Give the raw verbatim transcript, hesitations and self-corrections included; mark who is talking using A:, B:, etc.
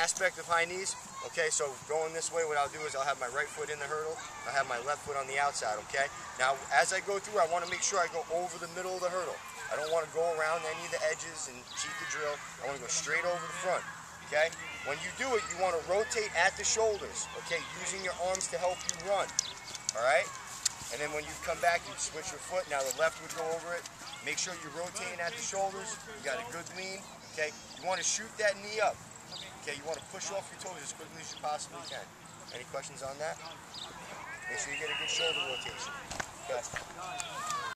A: aspect of high knees. Okay, so going this way, what I'll do is I'll have my right foot in the hurdle, I'll have my left foot on the outside, okay? Now, as I go through, I want to make sure I go over the middle of the hurdle. I don't want to go around any of the edges and cheat the drill. I want to go straight over the front, okay? When you do it, you want to rotate at the shoulders, okay, using your arms to help you run, all right? And then when you come back, you switch your foot. Now the left would go over it. Make sure you're rotating at the shoulders. You got a good lean, okay? You want to shoot that knee up. Okay, you want to push off your toes as quickly as you possibly can. Any questions on that? Make sure you get a good shoulder rotation. Okay.